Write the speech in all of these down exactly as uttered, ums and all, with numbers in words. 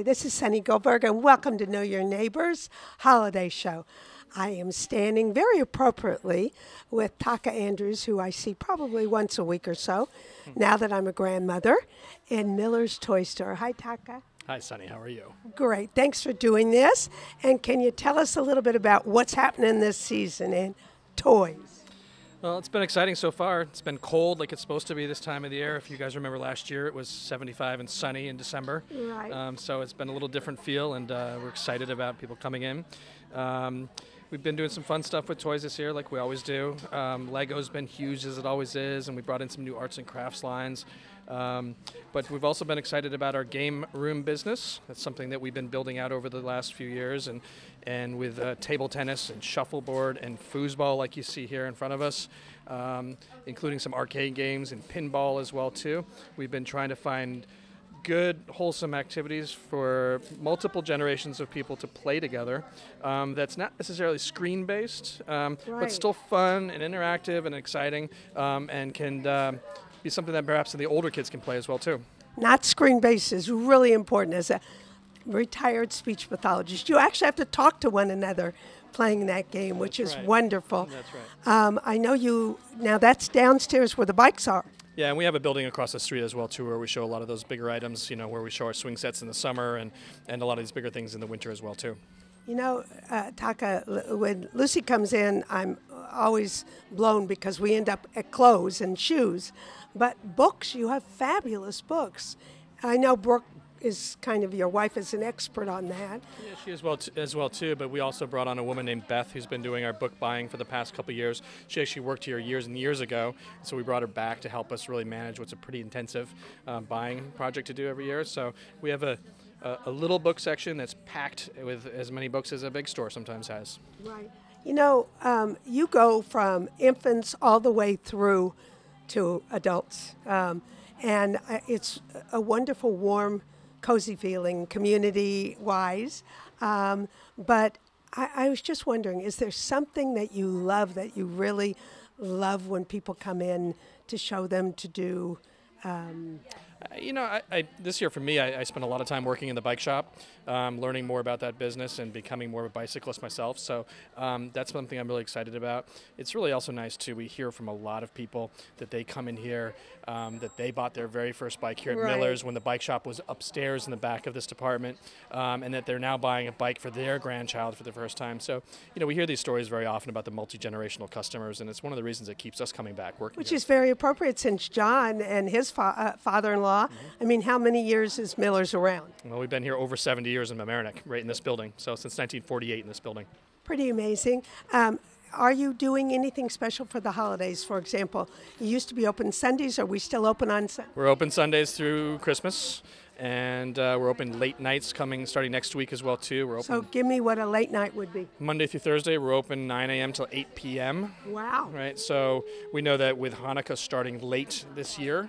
this is Sunny Goldberg, and welcome to Know Your Neighbors Holiday Show. I am standing very appropriately with Taka Andrews, who I see probably once a week or so, now that I'm a grandmother, in Miller's Toy Store. Hi, Taka. Hi, Sunny. How are you? Great. Thanks for doing this. And can you tell us a little bit about what's happening this season in toys? Well, it's been exciting so far. It's been cold like it's supposed to be this time of the year. If you guys remember last year, it was seventy-five and sunny in December. Right. Um, so it's been a little different feel, and uh, we're excited about people coming in. Um, we've been doing some fun stuff with toys this year, like we always do. Um, Lego's been huge, as it always is, and we brought in some new arts and crafts lines. Um, but we've also been excited about our game room business. That's something that we've been building out over the last few years, and and with uh, table tennis and shuffleboard and foosball, like you see here in front of us, um, including some arcade games and pinball as well too. We've been trying to find good, wholesome activities for multiple generations of people to play together. Um, that's not necessarily screen-based, um, right. but still fun and interactive and exciting, um, and can um, be something that perhaps the older kids can play as well too. Not screen-based is really important. As a retired speech pathologist, you actually have to talk to one another playing that game, which That's is right. wonderful. That's right. Um, I know you, now that's downstairs where the bikes are. Yeah, and we have a building across the street as well too, where we show a lot of those bigger items, you know, where we show our swing sets in the summer and, and a lot of these bigger things in the winter as well too. You know, uh, Taka, when Lucy comes in, I'm always blown because we end up at clothes and shoes. But books, you have fabulous books. I know Brooke is kind of, your wife is an expert on that. Yeah, she is well t- as well too, but we also brought on a woman named Beth who's been doing our book buying for the past couple of years. She actually worked here years and years ago, so we brought her back to help us really manage what's a pretty intensive uh, buying project to do every year. So we have a, a, a little book section that's packed with as many books as a big store sometimes has. Right. You know, um, you go from infants all the way through to adults, um, and it's a wonderful, warm, cozy feeling, community-wise. Um, but I, I was just wondering, is there something that you love, that you really love when people come in to show them to do? Um, uh, you know, I, I, this year for me, I, I spent a lot of time working in the bike shop, um, learning more about that business and becoming more of a bicyclist myself. So um, that's something I'm really excited about. It's really also nice, too. We hear from a lot of people that they come in here, um, that they bought their very first bike here at right. Miller's when the bike shop was upstairs in the back of this department, um, and that they're now buying a bike for their grandchild for the first time. So, you know, we hear these stories very often about the multi-generational customers, and it's one of the reasons that keeps us coming back working Which here. is very appropriate since John and his fa- uh, father-in-law, mm-hmm. I mean, how many years is Miller's around? Well, we've been here over seventy years in Mamaroneck, right in this building. So since nineteen forty-eight in this building. Pretty amazing. Um, are you doing anything special for the holidays? For example, you used to be open Sundays. Are we still open on Sundays? We're open Sundays through Christmas, and uh, we're open late nights coming starting next week as well too. We're open. So give me what a late night would be. Monday through Thursday, we're open nine a.m. till eight p.m. Wow. Right. So we know that with Hanukkah starting late this year.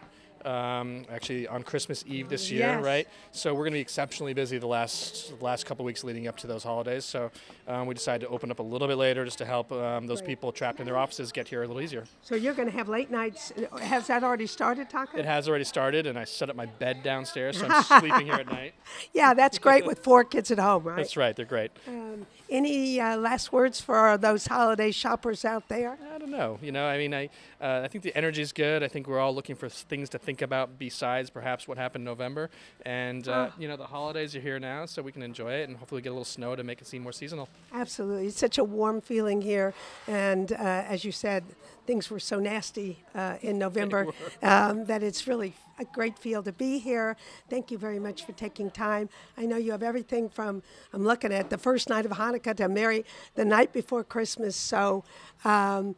Um, actually on Christmas Eve this year, yes. right? So we're going to be exceptionally busy the last the last couple of weeks leading up to those holidays. So um, we decided to open up a little bit later just to help um, those Great. people trapped in their offices get here a little easier. So you're going to have late nights. Has that already started, Taka? It has already started, and I set up my bed downstairs, so I'm sleeping here at night. Yeah, that's great with four kids at home, right? That's right. They're great. Um, any uh, last words for those holiday shoppers out there? I don't know. You know, I mean, I uh, I think the energy is good. I think we're all looking for things to think about besides perhaps what happened in November. And, uh, oh. you know, the holidays are here now, so we can enjoy it and hopefully get a little snow to make it seem more seasonal. Absolutely. It's such a warm feeling here. And uh, as you said, things were so nasty uh, in November um, that it's really a great feel to be here. Thank you very much for taking time. I know you have everything from, I'm looking at the first night of Hanukkah to Mary, the night before Christmas. So um,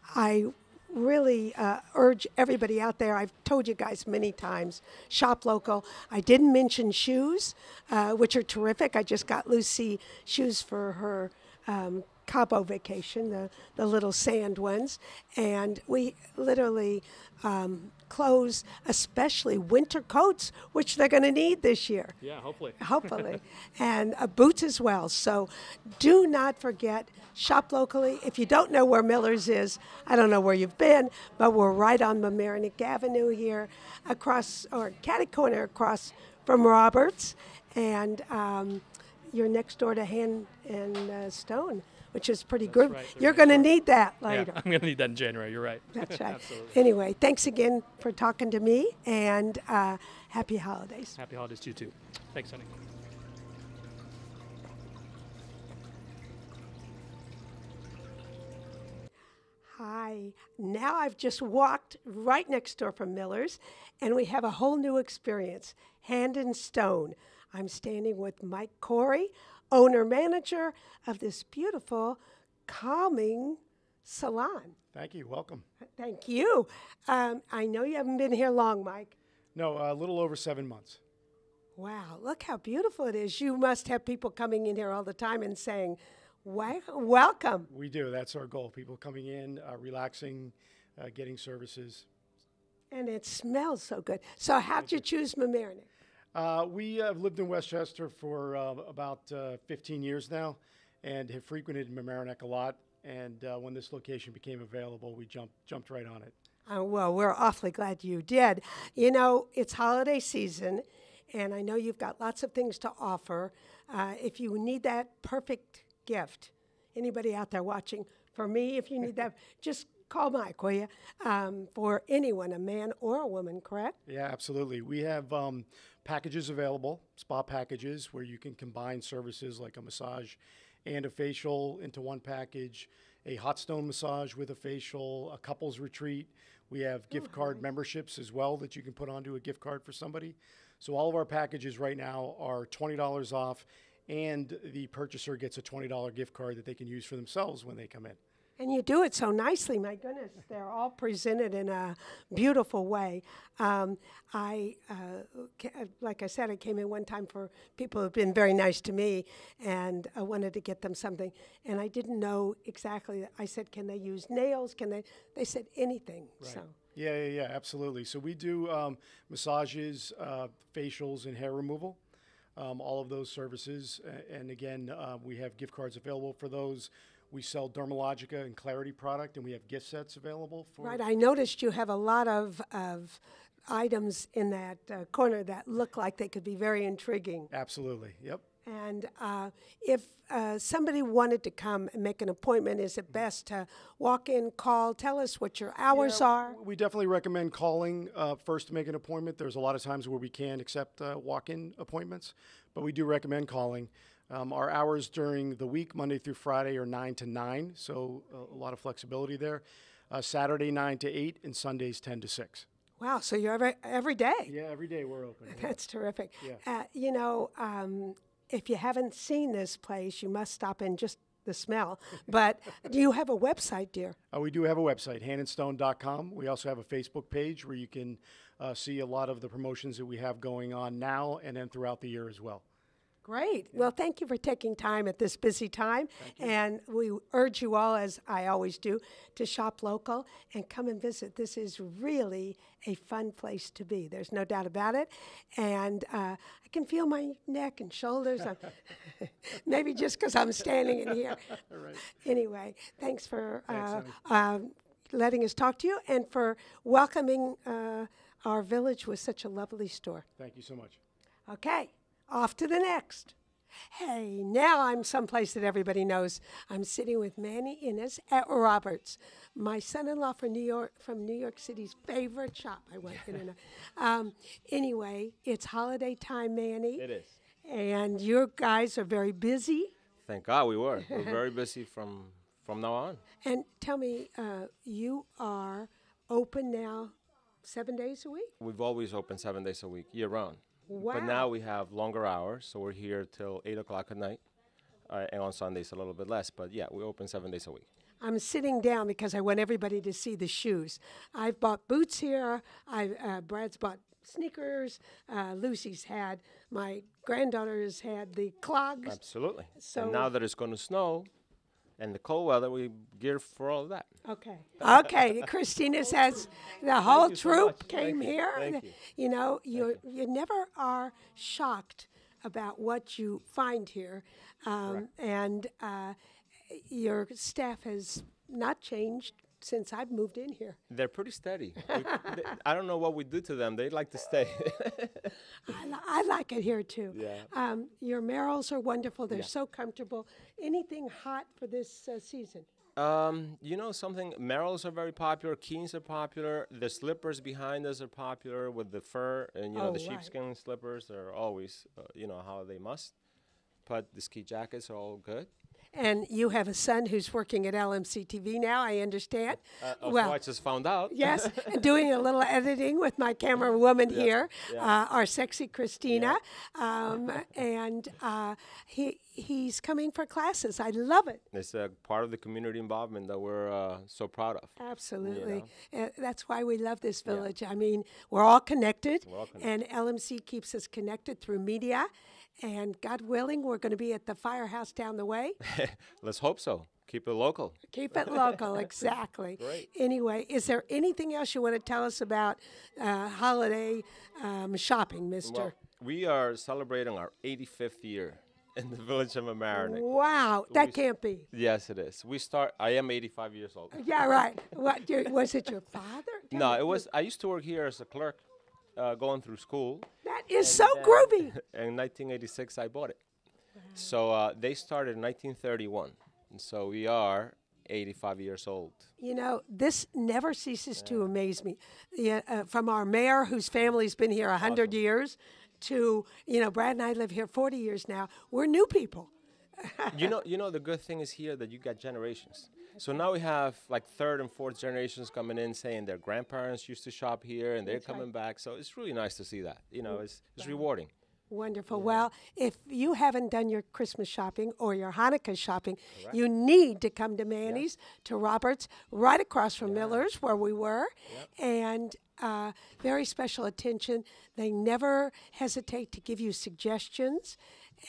I really uh, urge everybody out there. I've told you guys many times, shop local. I didn't mention shoes, uh, which are terrific. I just got Lucy shoes for her um, Cabo vacation, the, the little sand ones. And we literally um, clothes, especially winter coats, which they're going to need this year. Yeah, hopefully. Hopefully. And uh, boots as well. So do not forget, shop locally. If you don't know where Miller's is, I don't know where you've been, but we're right on Mamaroneck Avenue here, across, or catty corner across from Roberts. and um, you're next door to Hand and uh, Stone, which is pretty good. right. They're You're next going to door. need that Yeah, later. I'm going to need that in January. You're right. That's right. Absolutely. Anyway, thanks again for talking to me, and uh, happy holidays. Happy holidays to you too. Thanks, honey. Hi. Now I've just walked right next door from Miller's, and we have a whole new experience, Hand and Stone. I'm standing with Mike Corey, owner-manager of this beautiful, calming salon. Thank you. Welcome. Thank you. Um, I know you haven't been here long, Mike. No, a little over seven months. Wow, look how beautiful it is. You must have people coming in here all the time and saying, "Wel- welcome." We do. That's our goal. People coming in, uh, relaxing, uh, getting services. And it smells so good. So how'd you choose Mamaroneck? Uh, we have lived in Westchester for uh, about uh, fifteen years now and have frequented Mamaroneck a lot. And uh, when this location became available, we jumped, jumped right on it. Uh, well, we're awfully glad you did. You know, it's holiday season, and I know you've got lots of things to offer. Uh, if you need that perfect gift, anybody out there watching, for me, if you need that, just call Mike, will you? Um, for anyone, a man or a woman, correct? Yeah, absolutely. We have um, packages available, spa packages, where you can combine services like a massage and a facial into one package, a hot stone massage with a facial, a couples retreat. We have gift card memberships as well that you can put onto a gift card for somebody. So all of our packages right now are twenty dollars off, and the purchaser gets a twenty dollar gift card that they can use for themselves when they come in. And you do it so nicely, my goodness. They're all presented in a beautiful way. Um, I, uh, ca- like I said, I came in one time for people who've been very nice to me, and I wanted to get them something. And I didn't know exactly. I said, can they use nails? Can they? They said anything. Right. So. Yeah, yeah, yeah, absolutely. So we do um, massages, uh, facials, and hair removal. Um, all of those services. A- And again, uh, we have gift cards available for those. We sell Dermalogica and Clarity product, and we have gift sets available for. Right. I noticed you have a lot of of items in that uh, corner that look like they could be very intriguing. Absolutely. Yep. And uh, if uh, somebody wanted to come and make an appointment, is it best to walk in, call, tell us what your hours Yeah, are? We definitely recommend calling uh, first to make an appointment. There's a lot of times where we can't accept uh, walk-in appointments, but we do recommend calling. Um, our hours during the week, Monday through Friday, are nine to nine, so uh, a lot of flexibility there. Uh, Saturday, nine to eight, and Sundays, ten to six. Wow, so you're every, every day. Yeah, every day we're open. Yeah. That's terrific. Yeah. Uh, you know, um, if you haven't seen this place, you must stop in just the smell. But do you have a website, dear? Uh, we do have a website, hand and stone dot com. We also have a Facebook page where you can uh, see a lot of the promotions that we have going on now and then throughout the year as well. Great. Well, thank you for taking time at this busy time. And we urge you all, as I always do, to shop local and come and visit. This is really a fun place to be. There's no doubt about it. And uh, I can feel my neck and shoulders. I'm maybe just because I'm standing in here. Right. Anyway, thanks for Thanks, uh, honey. um, letting us talk to you and for welcoming uh, our village with such a lovely store. Thank you so much. Okay, off to the next. Hey, now I'm someplace that everybody knows. I'm sitting with Manny Innes at Roberts, my son-in-law from New York, from New York City's favorite shop. I went in and um, anyway, it's holiday time, Manny. It is. And your guys are very busy. Thank God we were. We're very busy from from now on. And tell me, uh, you are open now seven days a week? We've always opened seven days a week, year round. Wow. But now we have longer hours, so we're here till eight o'clock at night, uh, and on Sundays a little bit less. But yeah, we open seven days a week. I'm sitting down because I want everybody to see the shoes. I've bought boots here. I uh, Brad's bought sneakers. Uh, Lucy's had. My granddaughter's had the clogs. Absolutely. So- and now that it's going to snow, and the cold weather, we gear for all of that. Okay. Okay. Christina says the whole you so troop much. came Thank you. here. Thank you. You know, you you never are shocked about what you find here, um, and uh, your staff has not changed since I've moved in here. They're pretty steady. We, they, I don't know what we do to them. They like to stay. I, li- I like it here too. Yeah. Um, your marrows are wonderful. They're Yeah. so comfortable. Anything hot for this uh, season? Um, you know something? Merrills are very popular. Keens are popular. The slippers behind us are popular with the fur, and you know Oh, the right. sheepskin slippers are always, uh, you know, how they must. But the ski jackets are all good. And you have a son who's working at L M C T V now, I understand. Uh, of well, course, I just found out. yes, and doing a little editing with my camera woman Yeah, here, yeah. Uh, our sexy Christina, um, and uh, he he's coming for classes. I love it. It's a part of the community involvement that we're uh, so proud of. Absolutely. Uh, that's why we love this village. I mean, we're all connected, We're all connected. and L M C keeps us connected through media. And God willing, we're going to be at the firehouse down the way. Let's hope so. Keep it local. Keep it local, exactly. Great. Anyway, is there anything else you want to tell us about uh, holiday um, shopping, mister? Well, we are celebrating our eighty-fifth year in the village of Mamaroneck. Wow, that We- can't be. Yes, it is. We start. I am eighty-five years old. Yeah, right. What your, was it? Your father? Tell No, me. it was. I used to work here as a clerk, uh, going through school. That is so then- groovy. In nineteen eighty-six, I bought it. So uh, they started in nineteen thirty-one. And so we are eighty-five years old. You know, this never ceases to amaze me. Yeah, uh, from our mayor, whose family's been here a hundred years, to you know, Brad and I live here forty years now. We're new people. you know, you know, the good thing is here that you got generations. So now we have like third and fourth generations coming in saying their grandparents used to shop here and they're That's right. coming back. So it's really nice to see that. You know, it's it's rewarding. Wonderful. Well, if you haven't done your Christmas shopping or your Hanukkah shopping, you need to come to Manny's, to Roberts, right across from Miller's, where we were, and uh, very special attention. They never hesitate to give you suggestions.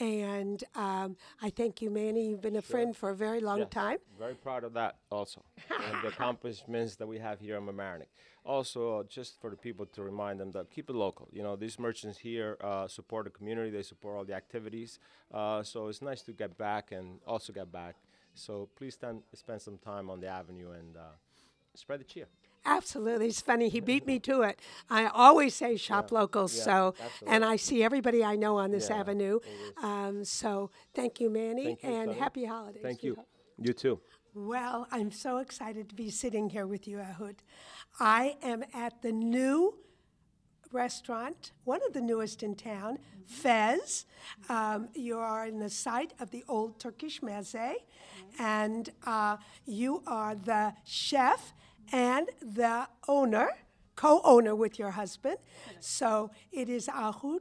And um, I thank you, Manny. You've been a friend for a very long Yeah. time. Very proud of that also, and the accomplishments that we have here in Mamaroneck. Also, uh, just for the people to remind them that keep it local. You know, these merchants here uh, support the community. They support all the activities. Uh, so it's nice to get back and also get back. So please stand, spend some time on the avenue and uh, spread the cheer. Absolutely. It's funny. He beat me to it. I always say shop local. Yeah, So, absolutely. and I see everybody I know on this Yeah, avenue. it is. Um, so thank you, Manny, Thank you, and Sonny. happy holidays. Thank We you. hope. You too. Well, I'm so excited to be sitting here with you, Ahud. I am at the new restaurant, one of the newest in town, Fez. Um, you are in the site of the old Turkish meze, and uh, you are the chef and the owner, co-owner with your husband. So it is Ahud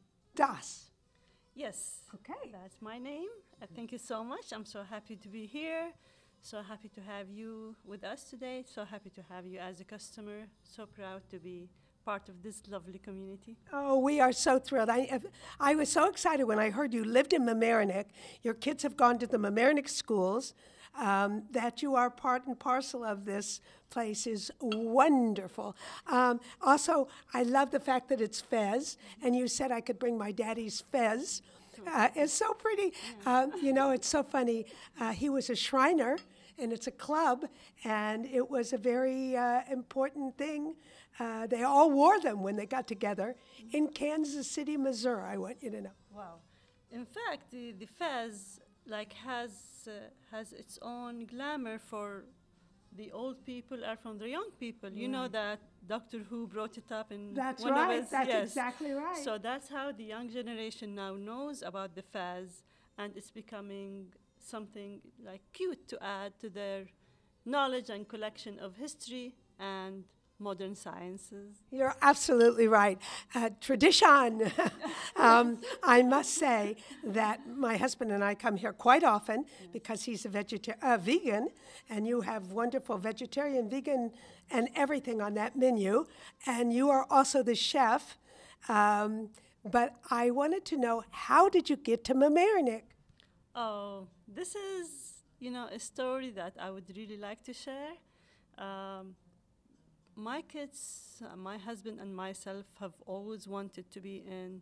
Das. Yes. Okay. That's my name. Uh, thank you so much. I'm so happy to be here. So happy to have you with us today. So happy to have you as a customer. So proud to be part of this lovely community. Oh, we are so thrilled. I, I was so excited when I heard you lived in Mamaroneck. Your kids have gone to the Mamaroneck schools. Um, that you are part and parcel of this place is wonderful. Um, also, I love the fact that it's Fez, and you said I could bring my daddy's Fez. Uh, it's so pretty. Um, you know, it's so funny. Uh, he was a Shriner, and it's a club, and it was a very uh, important thing. Uh, they all wore them when they got together in Kansas City, Missouri, I want you to know. Wow. In fact, the, the Fez like has uh, has its own glamour for the old people or from the young people. You know that Doctor Who brought it up in That's one right. of his, That's yes. exactly right. So that's how the young generation now knows about the Fez, and it's becoming something like cute to add to their knowledge and collection of history and modern sciences. You're absolutely right. Uh, tradition. um, I must say that my husband and I come here quite often because he's a vegeta- uh, vegan, and you have wonderful vegetarian, vegan, and everything on that menu. And you are also the chef. Um, but I wanted to know, how did you get to Mamaroneck? Oh, this is, you know, a story that I would really like to share. Um, my kids, uh, my husband and myself have always wanted to be in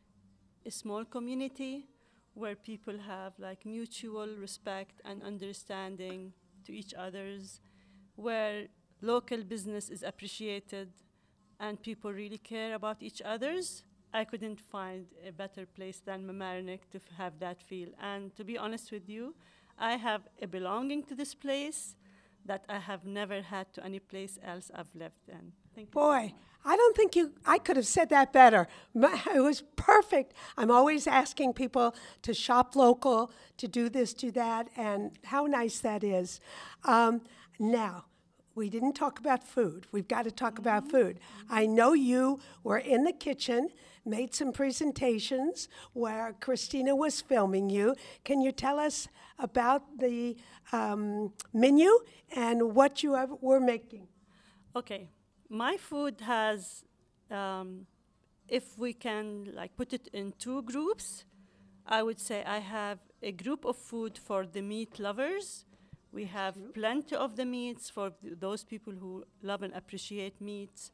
a small community where people have like mutual respect and understanding to each other's where local business is appreciated and people really care about each other's. I couldn't find a better place than Mamaroneck to f- have that feel. And to be honest with you, I have a belonging to this place that I have never had to any place else I've lived in. Thank you so Boy, much. I don't think you, I could have said that better. My- It was perfect. I'm always asking people to shop local, to do this, do that, and how nice that is. Um, now, we didn't talk about food. We've got to talk about food. I know you were in the kitchen, made some presentations where Christina was filming you. Can you tell us about the um, menu and what you have, were making? Okay, my food has, um, if we can like put it in two groups, I would say I have a group of food for the meat lovers. We have plenty of the meats for th- those people who love and appreciate meats.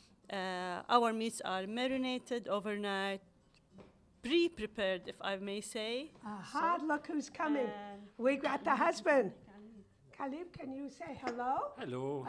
Uh, our meats are marinated overnight, pre-prepared, if I may say. Aha, look who's coming. And- We got the husband. Khalib, can you say hello? Hello.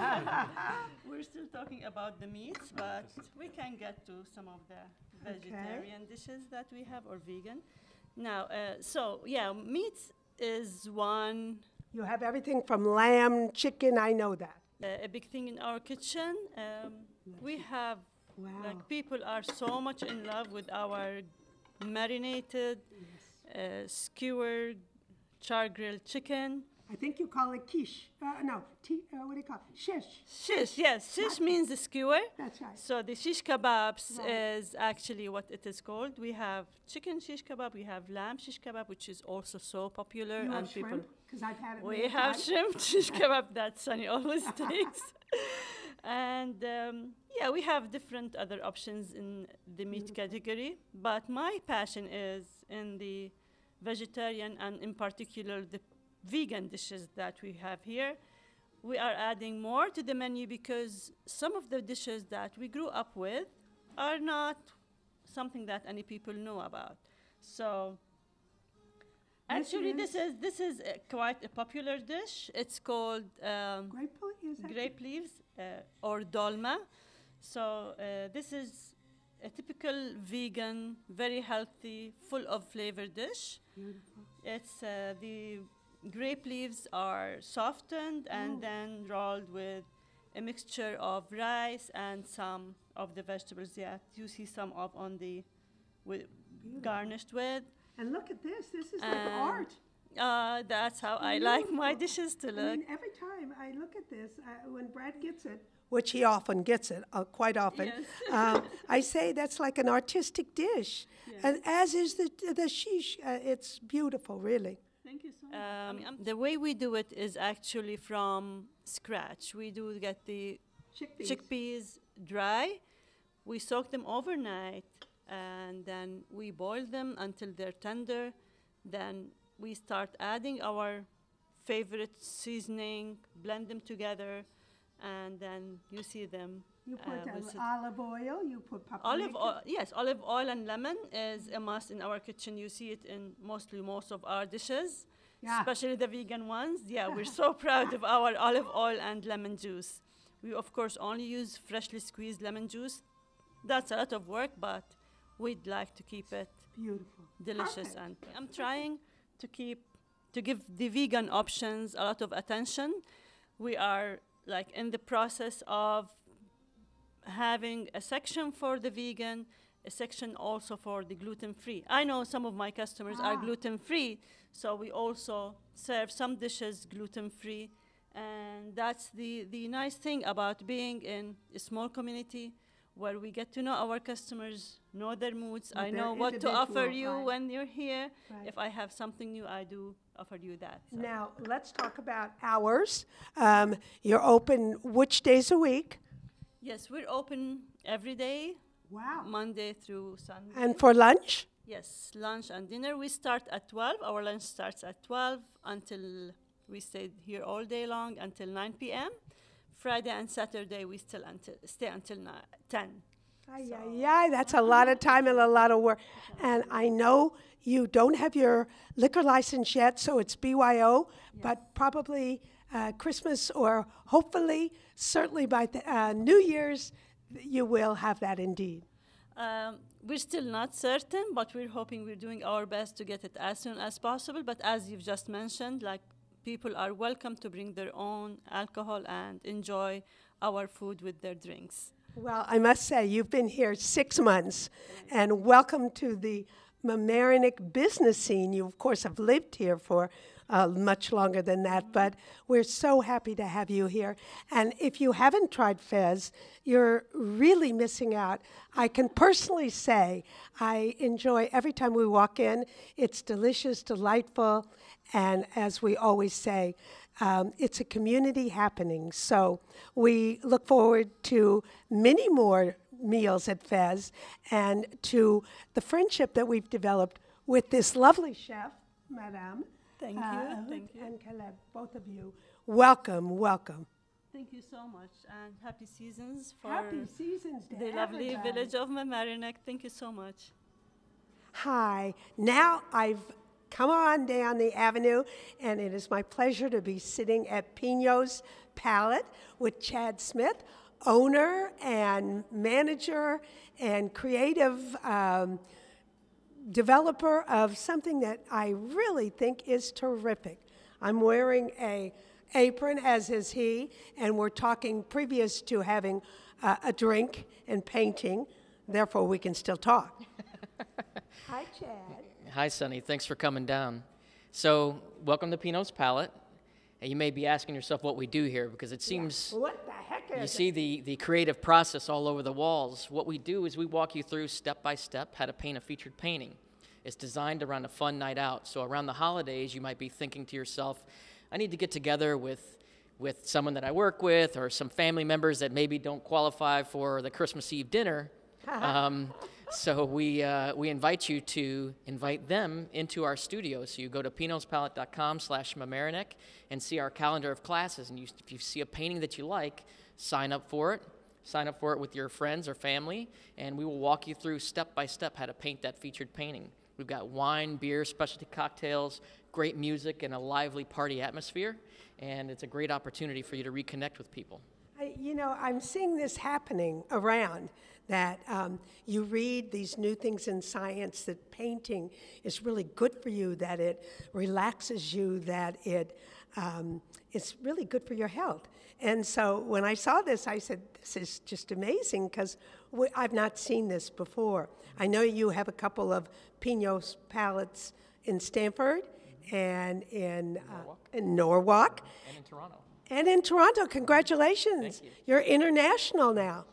We're still talking about the meats, but we can get to some of the vegetarian dishes that we have or vegan. Now, uh, so yeah, meat is one You have everything from lamb, chicken, I know that. uh, a big thing in our kitchen. Um, we have Wow. like people are so much in love with our marinated, uh, skewered, char grilled chicken. I think you call it quiche. Uh, no, t- uh, what do you call it? Shish. Shish, yes, shish means the skewer. That's right. So the shish kebabs Right. is actually what it is called. We have chicken shish kebab, we have lamb shish kebab, which is also so popular, You and have people. shrimp? Because I've had it We many have times. shrimp shish kebab that Sunny always takes. And um, yeah, we have different other options in the meat category, but my passion is in the vegetarian and in particular the vegan dishes that we have here. We are adding more to the menu because some of the dishes that we grew up with are not something that any people know about. So actually, this is this is uh, quite a popular dish. It's called um, Grape is that? grape leaves uh, or dolma. So uh, this is a typical vegan, very healthy, full of flavor dish. Beautiful. It's uh, the grape leaves are softened and Mm. then rolled with a mixture of rice and some of the vegetables. Yeah, you see some of on the with garnished with. And look at this. This is like And art. Uh, that's how I like my Beautiful. dishes to I look. mean, every time I look at this, uh, when Brad gets it, which he often gets it, uh, quite often, Yes. um, I say that's like an artistic dish. And as is the, the shish. Uh, it's beautiful, really. Thank you so much. Um, the way we do it is actually from scratch. We do get the Chickpeas. chickpeas dry. We soak them overnight, and then we boil them until they're tender. Then we start adding our favorite seasoning, blend them together, and then you see them. You uh, put with uh, sit- olive oil, you put paprika. Olive oil, yes, olive oil and lemon is a must in our kitchen. You see it in mostly most of our dishes, Yeah. especially the vegan ones. Yeah, we're so proud of our olive oil and lemon juice. We, of course, only use freshly squeezed lemon juice. That's a lot of work, but we'd like to keep it Beautiful. delicious. Perfect. And I'm trying to keep, to give the vegan options a lot of attention. We are like in the process of having a section for the vegan, a section also for the gluten-free. I know some of my customers are Ah. gluten-free, so we also serve some dishes gluten-free. And that's the, the nice thing about being in a small community where we get to know our customers, know their moods. With I their know what to offer individual, you right. when you're here. Right. If I have something new, I do offer you that. So. Now, let's talk about hours. Um, you're open which days a week? Yes, we're open every day, Wow. Monday through Sunday. And for lunch? Yes, lunch and dinner. We start at twelve. Our lunch starts at twelve until we stay here all day long until nine p m Friday and Saturday we still until stay until ni- ten. Ay, ay, ay, that's a lot of time and a lot of work. And I know you don't have your liquor license yet, so it's B Y O, but probably uh, Christmas, or hopefully, certainly by the, uh, New Year's, you will have that indeed. Um, we're still not certain, but we're hoping we're doing our best to get it as soon as possible. But as you've just mentioned, like, people are welcome to bring their own alcohol and enjoy our food with their drinks. Well, I must say, you've been here six months, and welcome to the Mamaroneck business scene. You, of course, have lived here for uh, much longer than that, but we're so happy to have you here. And if you haven't tried Fez, you're really missing out. I can personally say I enjoy every time we walk in. It's delicious, delightful, and as we always say, um, it's a community happening. So we look forward to many more meals at Fez and to the friendship that we've developed with this lovely chef, Madame. Thank you, uh, thank you. And Caleb, both of you. Welcome, welcome. Thank you so much, and happy seasons for Happy seasons to the lovely everybody. village of Mamaroneck. Thank you so much. Hi. Now I've come on down the avenue, and it is my pleasure to be sitting at Pino's Palette with Chad Smith, owner and manager and creative um, developer of something that I really think is terrific. I'm wearing a apron, as is he, and we're talking previous to having uh, a drink and painting, therefore we can still talk. Hi, Chad. Hi, Sunny. Thanks for coming down. So, welcome to Pino's Palette. And you may be asking yourself what we do here, because it seems What the heck is you it? see the, the creative process all over the walls. What we do is we walk you through step by step how to paint a featured painting. It's designed around a fun night out. So around the holidays, you might be thinking to yourself, I need to get together with, with someone that I work with or some family members that maybe don't qualify for the Christmas Eve dinner. um, so we, uh, we invite you to invite them into our studio. So you go to pinospalette.com slash Mamaroneck and see our calendar of classes. And you, if you see a painting that you like, sign up for it. Sign up for it with your friends or family, and we will walk you through step by step how to paint that featured painting. We've got wine, beer, specialty cocktails, great music, and a lively party atmosphere, and it's a great opportunity for you to reconnect with people. I, you know, I'm seeing this happening around, that um, you read these new things in science, that painting is really good for you, that it relaxes you, that it um, it's really good for your health. And so when I saw this, I said, this is just amazing, because I've not seen this before. I know you have a couple of Pino's palettes in Stamford and in, uh, Norwalk. in Norwalk. And in Toronto. And in Toronto. Congratulations. Thank you. You're international now.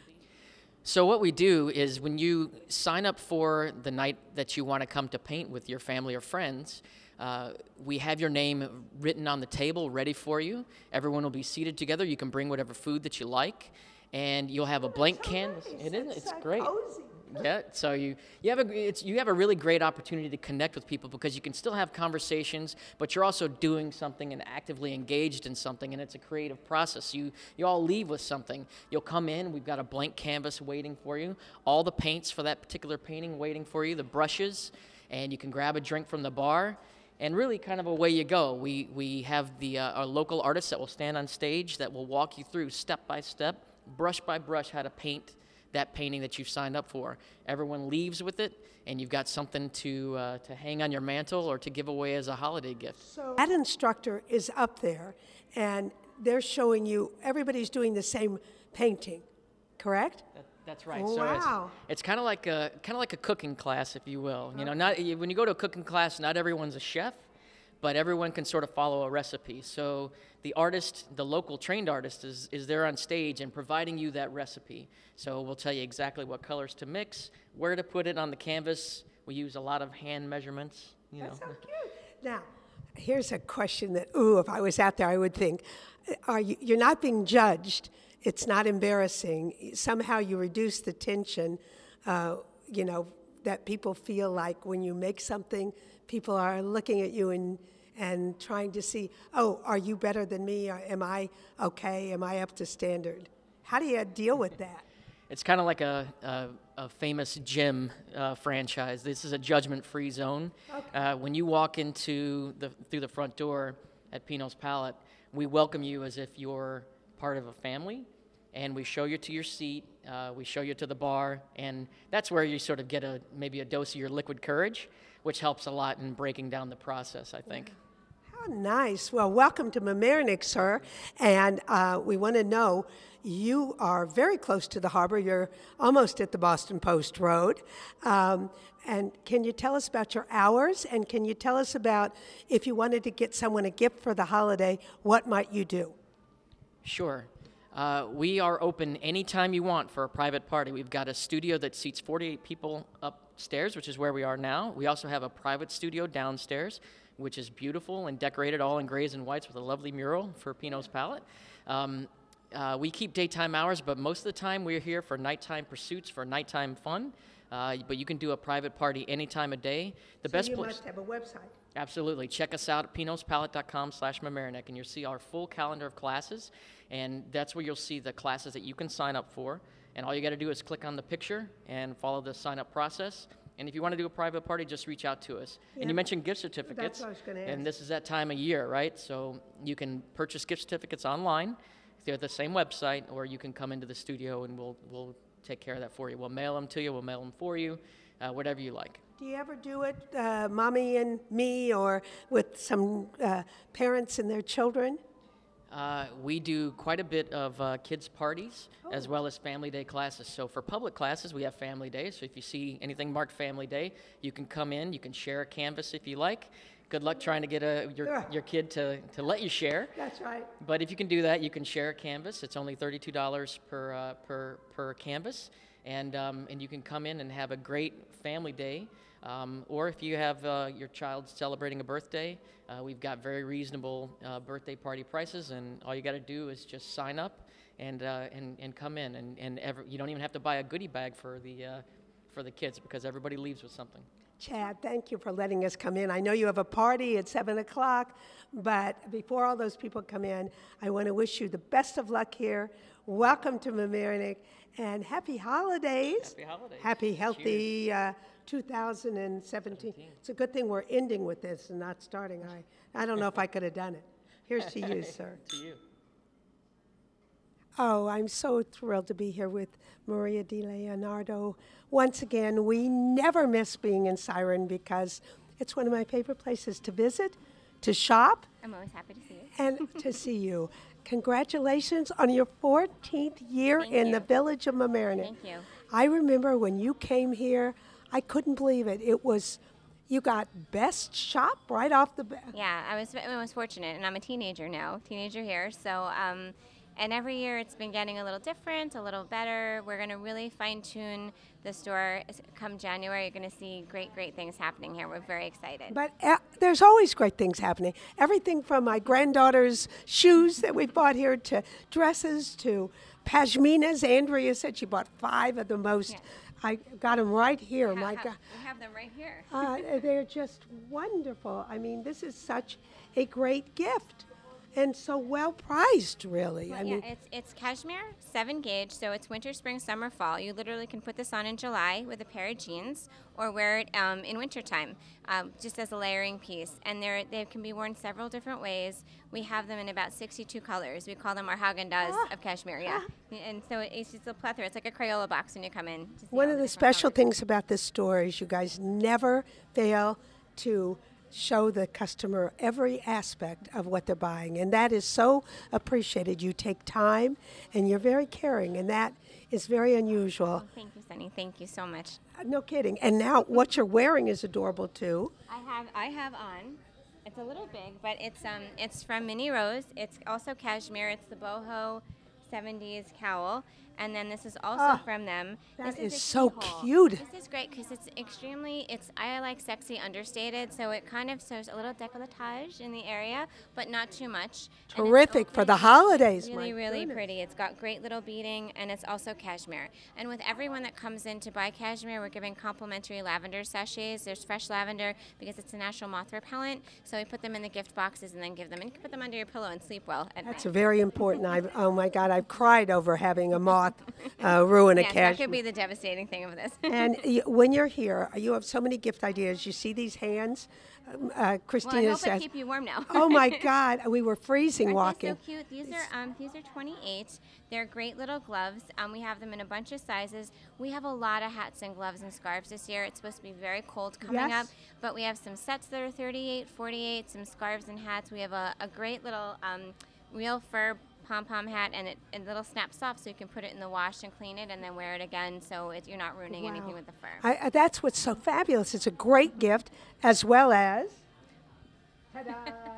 So what we do is when you sign up for the night that you want to come to paint with your family or friends, uh, we have your name written on the table ready for you. Everyone will be seated together. You can bring whatever food that you like, and you'll have a blank So canvas. nice. It is. It's It's so great. cozy. Yeah. So you you have a it's you have a really great opportunity to connect with people, because you can still have conversations, but you're also doing something and actively engaged in something, and it's a creative process. You you all leave with something. You'll come in. We've got a blank canvas waiting for you. All the paints for that particular painting waiting for you. The brushes, and you can grab a drink from the bar. And really, kind of away you go. We we have the uh, our local artists that will stand on stage that will walk you through step by step, brush by brush, how to paint that painting that you've signed up for. Everyone leaves with it, and you've got something to uh, to hang on your mantle or to give away as a holiday gift. So that instructor is up there, and they're showing you, everybody's doing the same painting, correct? That, that's right. Oh, so wow. it's, it's kind of like a kind of like a cooking class, if you will. You know, not you- when you go to a cooking class, not everyone's a chef, but everyone can sort of follow a recipe. So the artist, the local trained artist, is is there on stage and providing you that recipe. So we'll tell you exactly what colors to mix, where to put it on the canvas. We use a lot of hand measurements. You That's know. so cute. Now, here's a question that, ooh, if I was out there, I would think, are you, you're not being judged. It's not embarrassing. Somehow you reduce the tension, uh, you know, that people feel like when you make something, people are looking at you and and trying to see, oh, are you better than me? Or am I okay? Am I up to standard? How do you deal with that? It's kind of like a, a, a famous gym uh, franchise. This is a judgment-free zone. Okay. Uh, when you walk into the through the front door at Pino's Palette, we welcome you as if you're part of a family, and we show you to your seat, uh, we show you to the bar, and that's where you sort of get a maybe a dose of your liquid courage, which helps a lot in breaking down the process, I think. How nice. Well, welcome to Mamaroneck, sir. And uh, we want to know, you are very close to the harbor. You're almost at the Boston Post Road. Um, and can you tell us about your hours? And can you tell us about, if you wanted to get someone a gift for the holiday, what might you do? Sure. Uh, we are open anytime you want for a private party. We've got a studio that seats forty-eight people upstairs, which is where we are now. We also have a private studio downstairs, which is beautiful and decorated all in grays and whites with a lovely mural for Pino's Palette. Um, uh, we keep daytime hours, but most of the time we're here for nighttime pursuits, for nighttime fun. Uh, but you can do a private party any time of day. The So best you place. must have a website. Absolutely. Check us out at pinospalette dot com slash Mamaroneck, and you'll see our full calendar of classes, and that's where you'll see the classes that you can sign up for. And all you got to do is click on the picture and follow the sign-up process. And if you want to do a private party, just reach out to us. Yeah. And you mentioned gift certificates. what I was gonna And ask. this is that time of year, right? So you can purchase gift certificates online. They're the same website, or you can come into the studio and we'll, we'll take care of that for you. We'll mail them to you. We'll mail them for you, uh, whatever you like. Do you ever do it, uh, mommy and me, or with some uh, parents and their children? Uh, we do quite a bit of uh, kids' parties as well as family day classes. So for public classes, we have family days. So if you see anything marked family day, you can come in. You can share a canvas if you like. Good luck trying to get a, your, Yeah. your kid to, to let you share. That's right. But if you can do that, you can share a canvas. It's only thirty-two dollars per, uh, per, per canvas. And, um, and you can come in and have a great family day. Um, or if you have uh, your child celebrating a birthday, uh, we've got very reasonable uh, birthday party prices, and all you got to do is just sign up and uh, and, and come in, and, and ever, you don't even have to buy a goodie bag for the uh, for the kids, because everybody leaves with something. Chad, thank you for letting us come in. I know you have a party at seven o'clock, but before all those people come in, I want to wish you the best of luck here. Welcome to Mamaroneck, and happy holidays. Happy holidays. Happy, healthy uh, two thousand seventeen. It's a good thing we're ending with this and not starting. I, I don't know if I could have done it. Here's to you, sir. To you. Oh, I'm so thrilled to be here with Maria Di Leonardo. Once again, we never miss being in Siren because it's one of my favorite places to visit, to shop, I'm always happy to see you. and to see you. Congratulations on your fourteenth year Thank in you. the village of Mamaroneck. Thank you. I remember when you came here, I couldn't believe it. It was, you got best shop right off the bat. Yeah, I was I was fortunate, and I'm a teenager now, teenager here. So, um, and every year it's been getting a little different, a little better. We're going to really fine tune the store. Come January, you're going to see great, great things happening here. We're very excited. But uh, there's always great things happening. Everything from my granddaughter's shoes that we bought here to dresses to pashminas. Andrea said she bought five of the most. Yeah. I got them right here. Ha- My ha- God. we have them right here. Uh, they're just wonderful. I mean, this is such a great gift and so well priced, really. Well, I yeah, mean, it's it's cashmere, seven gauge, so it's winter, spring, summer, fall. You literally can put this on in July with a pair of jeans, or wear it um, in wintertime, um, just as a layering piece. And they're, they can be worn several different ways. We have them in about sixty-two colors. We call them our Haagen-Dazs Ah. of cashmere, yeah. And so it's just a plethora. It's like a Crayola box when you come in. to see one all of the different special colors. things about this store is you guys never fail to show the customer every aspect of what they're buying, and that is so appreciated. You take time and you're very caring, and that is very unusual. Thank you, Sunny. Thank you so much. Uh, No kidding. And now what you're wearing is adorable too. I have I have on. It's a little big, but it's um it's from Minnie Rose. It's also cashmere. It's the boho seventies cowl, and then this is also Ah, from them. that this is a so keyhole. cute. This is great because it's extremely. It's I like sexy understated, so it kind of shows a little décolletage in the area, but not too much. And it's Terrific for the open. holidays. Really, my really goodness. pretty. It's got great little beading, and it's also cashmere. And with everyone that comes in to buy cashmere, we're giving complimentary lavender sachets. There's fresh lavender because it's a natural moth repellent. So we put them in the gift boxes and then give them, and you can put them under your pillow and sleep well at That's night. very important. I've, oh my God, I've cried over having a moth not uh, ruin a Yes, cash. that could be the devastating thing of this. And y- when you're here, you have so many gift ideas. You see these hands. Um, uh, Well, Christina I hope says, I keep you warm now. "Oh my God, we were freezing Aren't walking." they so cute? These are um, these are twenty-eight. They're great little gloves. Um, we have them in a bunch of sizes. We have a lot of hats and gloves and scarves this year. It's supposed to be very cold coming Yes. up, but we have some sets that are thirty-eight, forty-eight, some scarves and hats. We have a, a great little um, real fur pom-pom hat, and it, it little snaps off so you can put it in the wash and clean it and then wear it again, so it, you're not ruining anything Wow. with the fur. I, I, that's what's so fabulous. It's a great gift, as well as. Ta-da!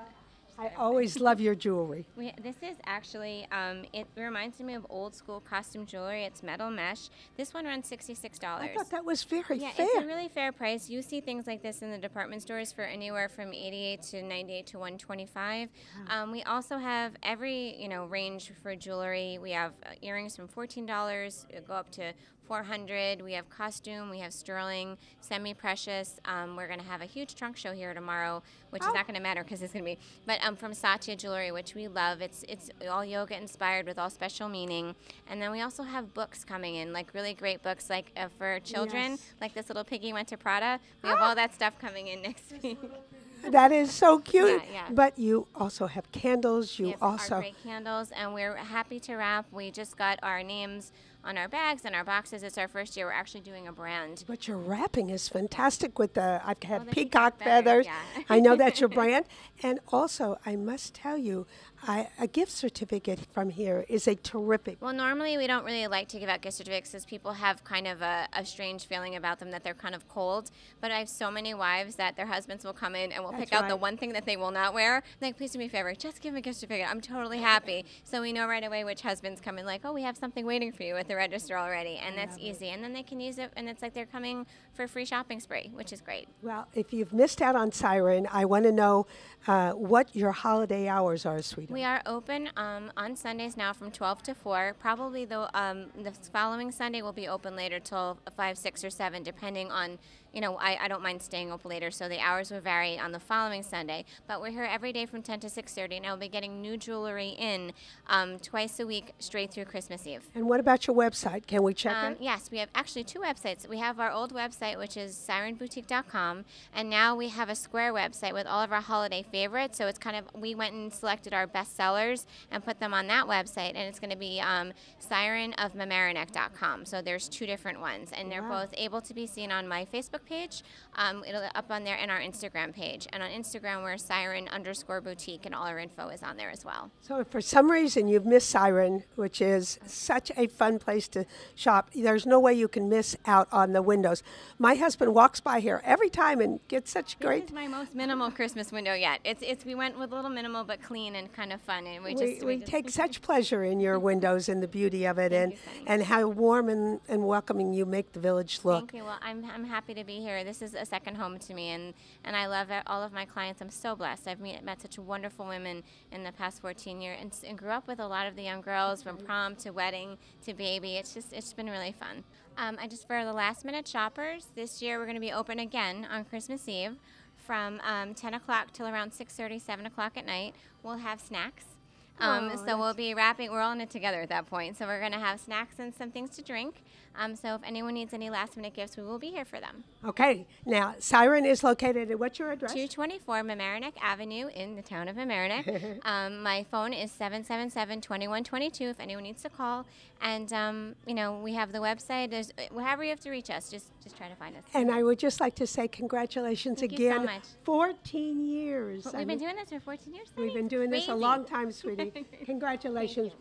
I always love your jewelry. We, this is actually, um, it reminds me of old school costume jewelry. It's metal mesh. This one runs sixty-six dollars. I thought that was very Yeah, fair. it's a really fair price. You see things like this in the department stores for anywhere from eighty-eight to ninety-eight to one twenty-five. Um, we also have every you know range for jewelry. We have uh, earrings from fourteen dollars, go up to four hundred. We have costume. We have sterling, semi-precious. Um, we're going to have a huge trunk show here tomorrow, which Oh. is not going to matter because it's going to be. But um, from Satya Jewelry, which we love. It's it's all yoga inspired with all special meaning. And then we also have books coming in, like really great books, like uh, for children, Yes. like this little piggy went to Prada. We have all that stuff coming in next week. That is so cute. Yeah, yeah. But you also have candles. You We have also. our great candles, and we're happy to wrap. We just got our names on our bags and our boxes. It's our first year. We're actually doing a brand. But your wrapping is fantastic with the, I've had Oh, the peacock peacock feathers, feathers. yeah. I know that's your brand. And also, I must tell you, I, a gift certificate from here is a terrific. Well, normally we don't really like to give out gift certificates because people have kind of a, a strange feeling about them that they're kind of cold. But I have so many wives that their husbands will come in and will That's pick out the right. one thing that they will not wear. Like, please do me a favor, just give me a gift certificate. I'm totally happy. So we know right away which husbands come in like, oh, we have something waiting for you at the register already. And that's easy. And then they can use it, and it's like they're coming for a free shopping spree, which is great. Well, if you've missed out on Siren, I want to know uh, what your holiday hours are, sweetheart. We are open um, on Sundays now from twelve to four. Probably the, um, the following Sunday will be open later till five, six, or seven, depending on, you know, I, I don't mind staying open later, so the hours will vary on the following Sunday. But we're here every day from ten to six thirty, and I'll be getting new jewelry in um, twice a week straight through Christmas Eve. And what about your website? Can we check Um, it? yes, we have actually two websites. We have our old website, which is siren boutique dot com, and now we have a square website with all of our holiday favorites. So it's kind of, we went and selected our best sellers and put them on that website, and it's going to be um, siren of mamaroneck dot com. So there's two different ones, and they're Wow. both able to be seen on my Facebook page. Um, it'll up on there, and our Instagram page. And on Instagram, we're siren underscore boutique, and all our info is on there as well. So if for some reason you've missed Siren, which is such a fun place to shop, there's no way you can miss out on the windows. My husband walks by here every time and gets such This great. is my most minimal Christmas window yet. It's it's we went with a little minimal but clean and kind of fun, and we, We, just we just take such pleasure in your windows and the beauty of it, and, you, Sunny. and how warm and, and welcoming you make the village look. Thank you. Well, I'm I'm happy to be here. This is a second home to me, and and I love it, all of my clients. I'm so blessed. I've met, met such wonderful women in the past fourteen years, and, s- and grew up with a lot of the young girls from prom to wedding to baby. It's just it's been really fun. Um, I just for the last minute shoppers, this year we're going to be open again on Christmas Eve from um, ten o'clock till around six thirty, seven o'clock at night. We'll have snacks. Um, Oh, so we'll be wrapping, we're all in it together at that point. So we're going to have snacks and some things to drink. Um, so if anyone needs any last minute gifts, we will be here for them. Okay, now Siren is located at what's your address? two twenty-four Mamaroneck Avenue in the town of Mamaroneck. um, my phone is seven seven seven, two one two two if anyone needs to call. And, um, you know, we have the website. There's, however you have to reach us, just just try to find us. And I would just like to say congratulations Thank you so again. much. fourteen years. But I we've been mean, doing this for fourteen years. we've Sunny. been doing this a Crazy. long time, sweetie. Congratulations.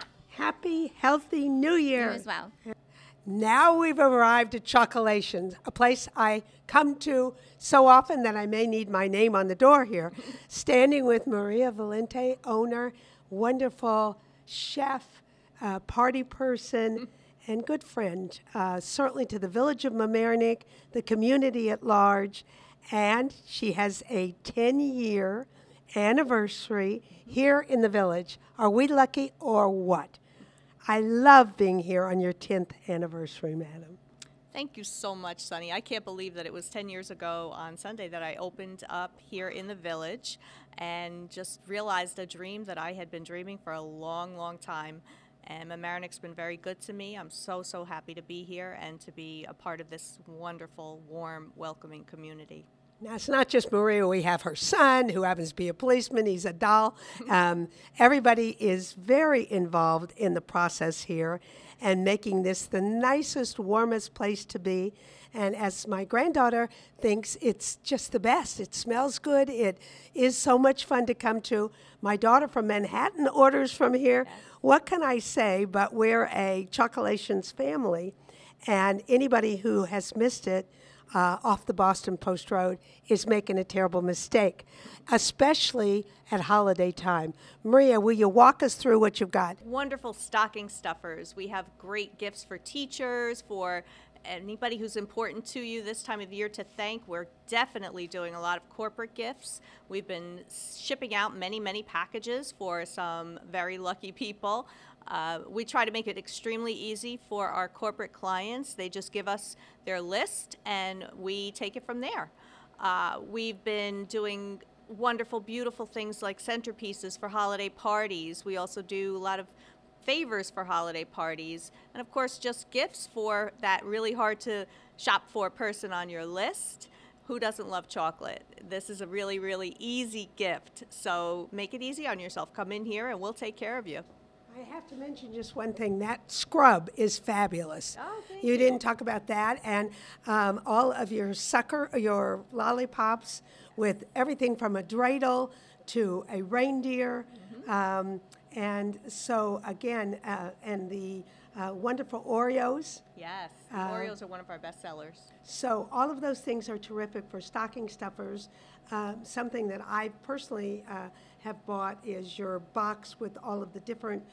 Happy, healthy New Year. You as well. Now we've arrived at Chocolations, a place I come to so often that I may need my name on the door here. Standing with Maria Valente, owner, wonderful chef, uh, party person, and good friend, uh, certainly to the village of Mamaroneck, the community at large. And she has a ten-year anniversary here in the village. Are we lucky or what? I love being here on your tenth anniversary, madam. Thank you so much, Sunny. I can't believe that it was ten years ago on Sunday that I opened up here in the village and just realized a dream that I had been dreaming for a long, long time. And Mamaroneck's been very good to me. I'm so, so happy to be here and to be a part of this wonderful, warm, welcoming community. Now, it's not just Maria. We have her son, who happens to be a policeman. He's a doll. Um, everybody is very involved in the process here and making this the nicest, warmest place to be. And as my granddaughter thinks, it's just the best. It smells good. It is so much fun to come to. My daughter from Manhattan orders from here. Yes. What can I say, but we're a Chocolations family, and anybody who has missed it uh, off the Boston Post Road is making a terrible mistake, especially at holiday time. Maria, will you walk us through what you've got? Wonderful stocking stuffers. We have great gifts for teachers, for anybody who's important to you this time of year to thank. We're definitely doing a lot of corporate gifts. We've been shipping out many, many packages for some very lucky people. Uh, we try to make it extremely easy for our corporate clients. They just give us their list and we take it from there. Uh, we've been doing wonderful, beautiful things like centerpieces for holiday parties. We also do a lot of favors for holiday parties, and of course just gifts for that really hard to shop for person on your list. Who doesn't love chocolate? This is a really, really easy gift, so make it easy on yourself. Come in here and we'll take care of you. I have to mention just one thing. That scrub is fabulous. Oh, thank you. you. didn't talk about that, and um, all of your sucker, your lollipops with everything from a dreidel to a reindeer. Mm-hmm. um, And so, again, uh, and the uh, wonderful Oreos. Yes, the Uh, Oreos are one of our best sellers. So all of those things are terrific for stocking stuffers. Uh, something that I personally uh, have bought is your box with all of the different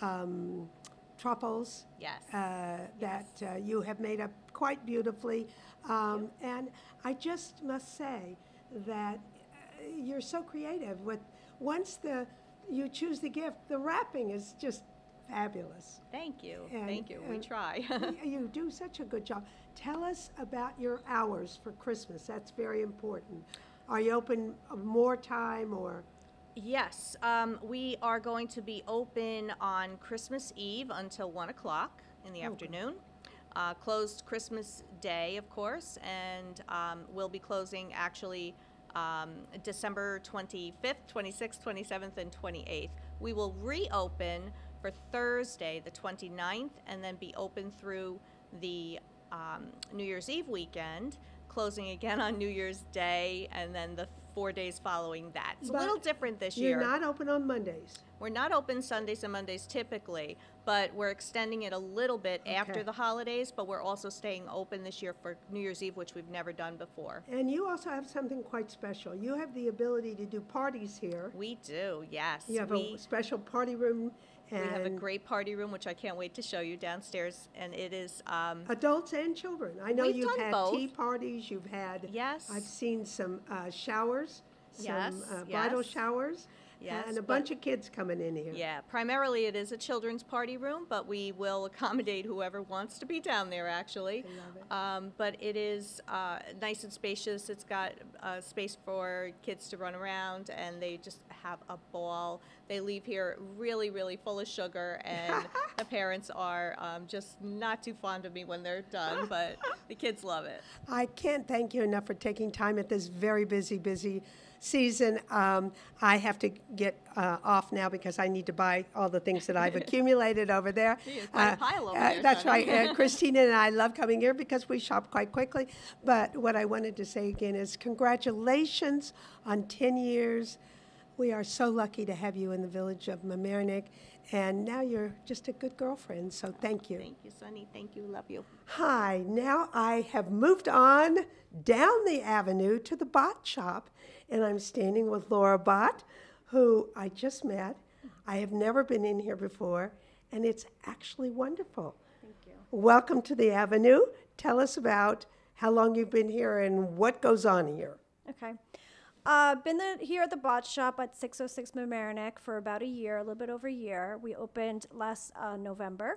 um, truffles. Yes. Uh, that uh, you have made up quite beautifully. Um, and I just must say that uh, you're so creative. With once the you choose the gift, the wrapping is just fabulous. Thank you. And- Thank you. We and try. y- You do such a good job. Tell us about your hours for Christmas. That's very important. Are you open more time or? Yes, um, we are going to be open on Christmas Eve until one o'clock in the Okay. afternoon. Uh, closed Christmas Day, of course, and um, we'll be closing actually um, December twenty-fifth, twenty-sixth, twenty-seventh, and twenty-eighth. We will reopen for Thursday, the twenty-ninth, and then be open through the um, New Year's Eve weekend, closing again on New Year's Day, and then the four days following that. It's a But little different this You're year. not open on Mondays. We're not open Sundays and Mondays typically, but we're extending it a little bit Okay. after the holidays, but we're also staying open this year for New Year's Eve, which we've never done before. And you also have something quite special. You have the ability to do parties here. We do, yes. You have we, a special party room. we And have a great party room, which I can't wait to show you downstairs, and it is, um, adults and children. I know We've you've done had both. tea parties. You've had. Yes. I've seen some uh, showers. Some Yes, uh, bridal yes. showers. Yes, And a but- bunch of kids coming in here. yeah, primarily it is a children's party room, but we will accommodate whoever wants to be down there, actually. I love it. Um, but it is uh, nice and spacious. It's got uh, space for kids to run around, and they just have a ball. They leave here really, really full of sugar, and the parents are um, just not too fond of me when they're done, but the kids love it. I can't thank you enough for taking time at this very busy, busy season. Um, I have to get uh, off now because I need to buy all the things that I've accumulated over there. Gee, quite a pile over there, That's Sonny. right. Uh, Christina and I love coming here because we shop quite quickly. But what I wanted to say again is congratulations on ten years. We are so lucky to have you in the village of Mamaroneck. And now you're just a good girlfriend, so thank you. Thank you, Sonny. Thank you. Love you. Hi, now I have moved on down the avenue to the Bott shop, and I'm standing with Laura Bott, who I just met. I have never been in here before, and it's actually wonderful. Thank you. Welcome to the avenue. Tell us about how long you've been here and what goes on here. Okay. Uh, been the, here at the Bott Shop at six oh six Mamaroneck for about a year, a little bit over a year. We opened last uh, November,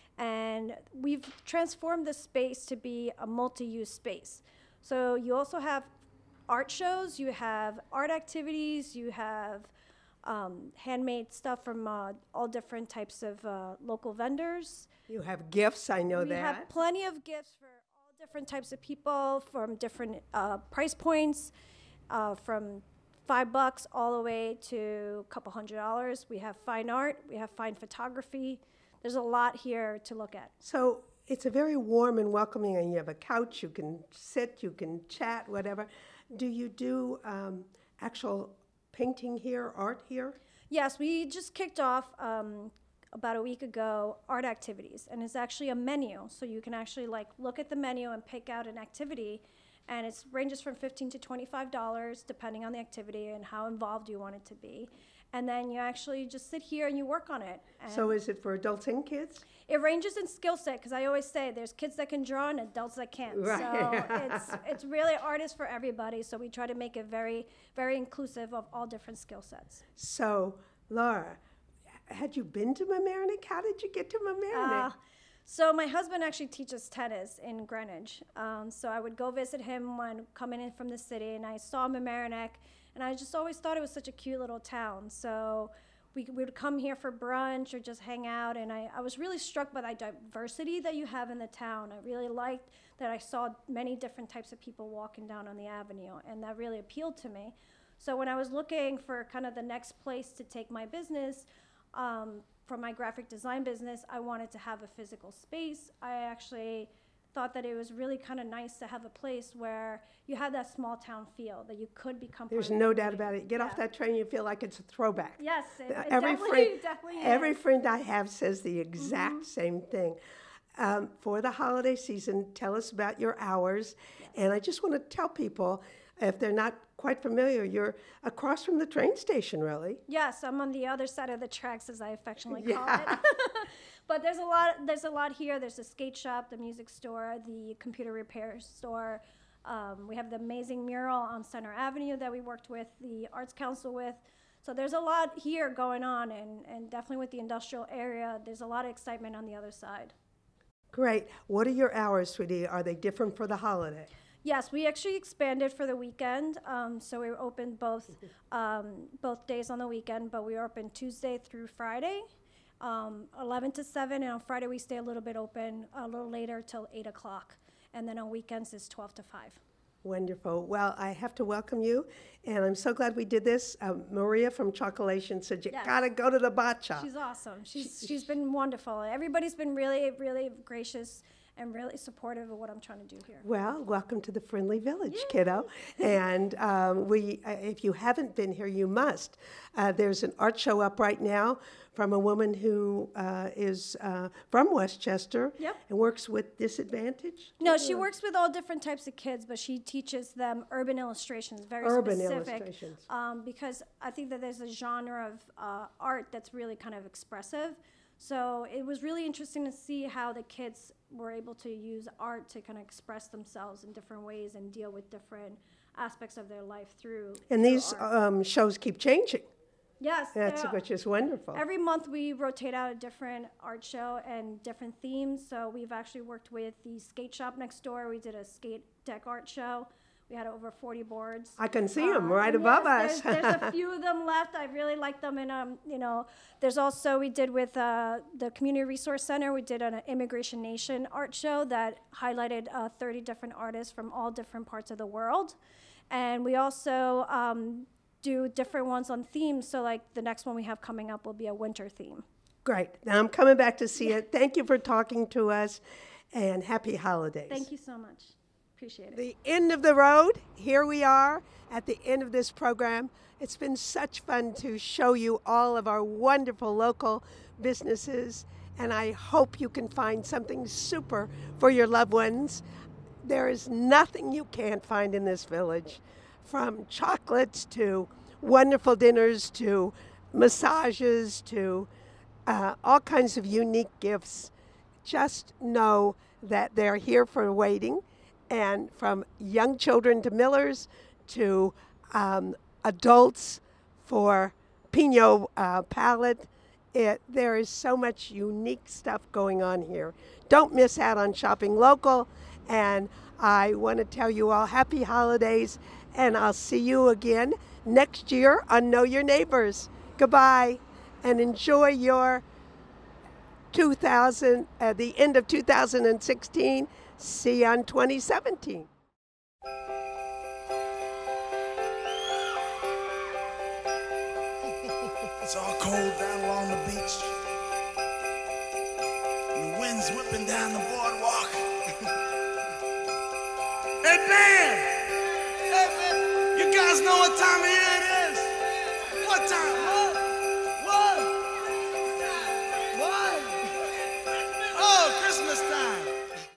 and we've transformed the space to be a multi-use space. So you also have art shows, you have art activities, you have um, handmade stuff from uh, all different types of uh, local vendors. You have gifts, I know We that. have plenty of gifts for all different types of people from different uh, price points, uh, from five bucks all the way to a couple hundred dollars. We have fine art, we have fine photography. There's a lot here to look at. So it's a very warm and welcoming, and you have a couch, you can sit, you can chat, whatever. Do you do um, actual painting here, art here? Yes, we just kicked off um, about a week ago art activities, and it's actually a menu. So you can actually like look at the menu and pick out an activity, and it ranges from fifteen to twenty-five dollars depending on the activity and how involved you want it to be. And then you actually just sit here and you work on it. And So is it for adults and kids? it ranges in skill set, because I always say there's kids that can draw and adults that can't. Right. So it's it's really art is for everybody. So we try to make it very, very inclusive of all different skill sets. So, Laura, had you been to Mamaroneck? How did you get to Mamaroneck? Uh, so my husband actually teaches tennis in Greenwich. Um, so I would go visit him when coming in from the city, and I saw Mamaroneck, and I just always thought it was such a cute little town. So we, we would come here for brunch or just hang out, and I, I was really struck by the diversity that you have in the town. I really liked that I saw many different types of people walking down on the avenue, and that really appealed to me. So when I was looking for kind of the next place to take my business, um, from my graphic design business, I wanted to have a physical space. I actually thought that it was really kind of nice to have a place where you have that small town feel, that you could become There's part of no the doubt community. about it. Get off Yeah. that train, you feel like it's a throwback. Yes, it, it every definitely, friend, definitely every is. friend I have says the exact same thing. Um, for the holiday season, tell us about your hours. And I just want to tell people, if they're not quite familiar, you're across from the train station, really. Yes, I'm on the other side of the tracks, as I affectionately call Yeah. it. But there's a lot. There's a lot here. There's the skate shop, the music store, the computer repair store. Um, we have the amazing mural on Center Avenue that we worked with the Arts Council with. So there's a lot here going on, and, and definitely with the industrial area, there's a lot of excitement on the other side. Great. What are your hours, sweetie? Are they different for the holiday? Yes, we actually expanded for the weekend, um, so we were open both um, both days on the weekend, but we are open Tuesday through Friday, um, eleven to seven, and on Friday we stay a little bit open a little later till eight o'clock, and then on weekends it's twelve to five. Wonderful. Well, I have to welcome you, and I'm so glad we did this. Um, Maria from Chocolation said you Yes. gotta go to the bot shop. She's awesome. She's she's been wonderful. Everybody's been really really gracious and really supportive of what I'm trying to do here. Well, welcome to the Friendly Village, kiddo. And um, we, uh, if you haven't been here, you must. Uh, there's an art show up right now from a woman who uh, is uh, from Westchester Yep. and works with Disadvantage. No, she works with all different types of kids, but she teaches them urban illustrations, very Urban specific. illustrations. Um, because I think that there's a genre of uh, art that's really kind of expressive. So it was really interesting to see how the kids were able to use art to kind of express themselves in different ways and deal with different aspects of their life through. And through these art. um, shows keep changing. Yes, That's they're- which is wonderful. Every month we rotate out a different art show and different themes. So we've actually worked with the skate shop next door. We did a skate deck art show. We had over forty boards. I can see them Uh, right and above yes, us. There's, there's a few of them left. I really like them. And, um, you know, there's also, we did with uh, the Community Resource Center, we did an Immigration Nation art show that highlighted uh, thirty different artists from all different parts of the world. And we also um, do different ones on themes. So, like, the next one we have coming up will be a winter theme. Great. Now I'm coming back to see it. Thank you for talking to us, and happy holidays. Thank you so much. Appreciate it. The end of the road. Here we are at the end of this program. It's been such fun to show you all of our wonderful local businesses, and I hope you can find something super for your loved ones. There is nothing you can't find in this village, from chocolates to wonderful dinners to massages to uh, all kinds of unique gifts. Just know that they're here for waiting. And from young children to millers to um, adults for Pinot uh, palette, it, there is so much unique stuff going on here. Don't miss out on shopping local. And I want to tell you all happy holidays. And I'll see you again next year on Know Your Neighbors. goodbye, and enjoy your two thousand, uh, the end of two thousand sixteen. See you on twenty seventeen. It's all cold down along the beach. And the wind's whipping down the boardwalk. Hey, man! Hey, man! You guys know what time it is?